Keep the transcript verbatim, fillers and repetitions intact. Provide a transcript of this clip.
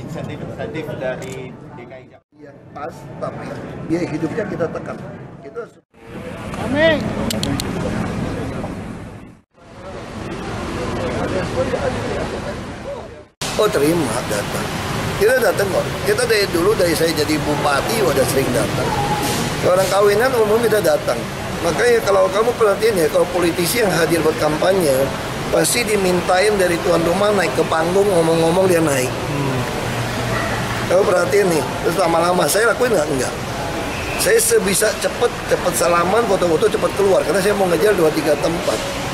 insentif-insentif dari D K I Jakarta yang pas, tapi biaya hidupnya kita tekan. Itu Amin. Oh terima datang. Kita datang kok. Kita dari dulu dari saya jadi bupati udah sering datang. Orang kawinan umum kita datang. Makanya kalau kamu perhatiin ya, kalau politisi yang hadir buat kampanye pasti dimintain dari tuan rumah naik ke panggung ngomong-ngomong dia naik. Hmm. Kamu perhatiin nih, terus lama-lama saya lakuin nggak? Enggak. Saya sebisa cepet cepet salaman, foto-foto cepet keluar karena saya mau ngejar dua tiga tempat.